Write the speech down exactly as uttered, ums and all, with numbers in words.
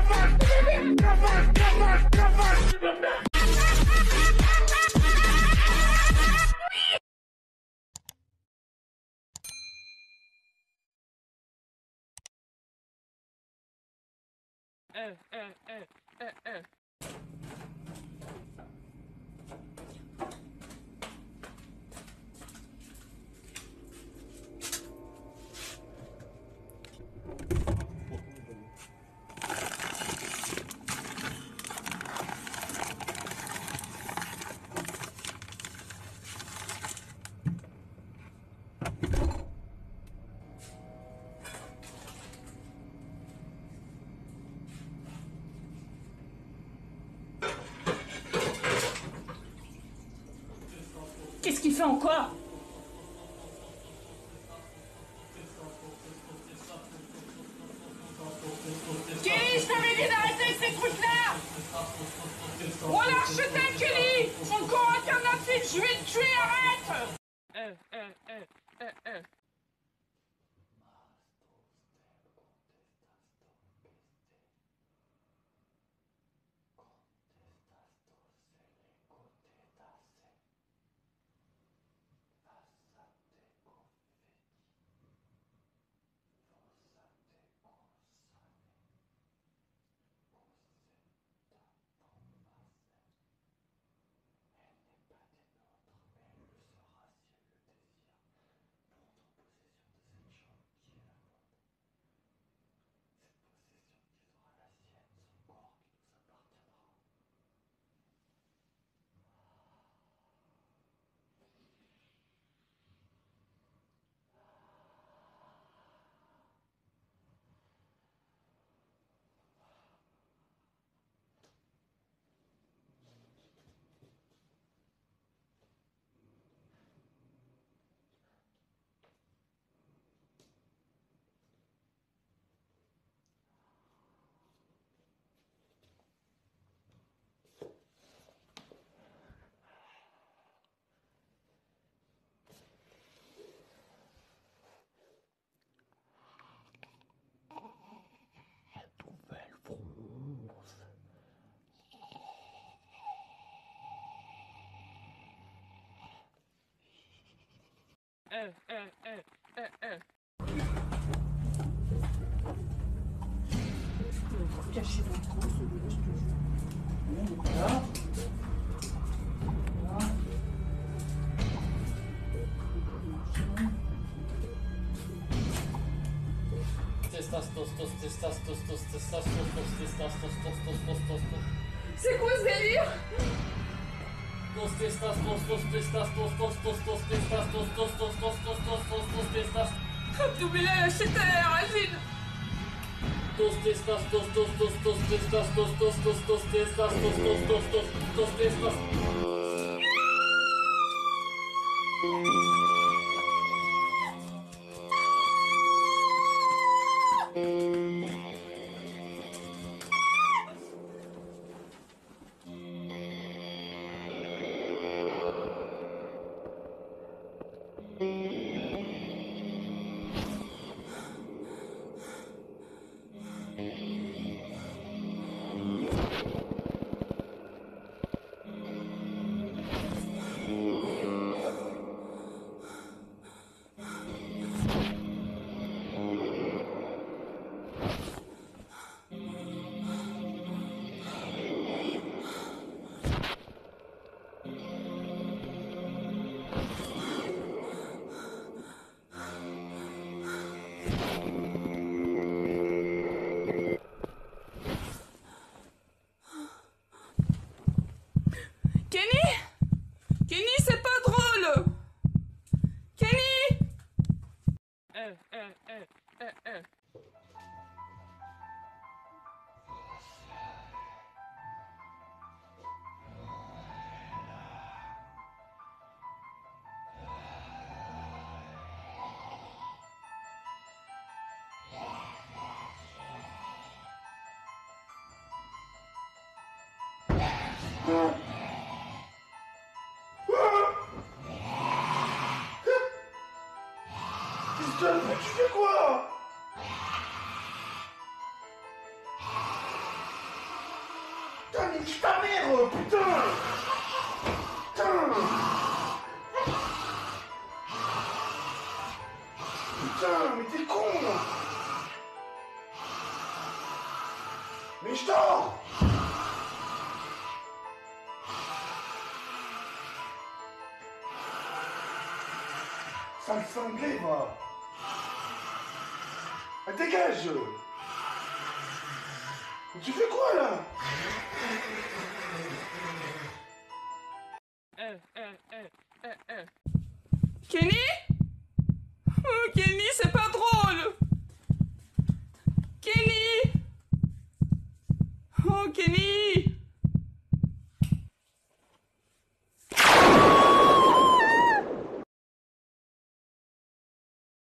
Eh, eh, eh, eh, eh. Qu'est-ce qu'il fait encore? Kelly, je t'avais dit d'arrêter avec ces trucs-là! Ou alors je t'aime, Kelly! Encore un carnafil, je vais te tuer, arrête! Eh, eh, eh, eh, eh. Eh, eh, eh, eh, eh. Caché dans le trou, celui-là, je te jure. Bon, donc là. Voilà. C'est quoi ce délire? Abdoumillah, lâchez terre, Agile. Putain, mais tu fais quoi? Nique ta mère, putain. Putain. Putain, mais t'es con. Mais je dors. Sale cinglé, va. Ah, dégage. Tu fais quoi, là? Euh, euh, euh, euh, euh. Kenny?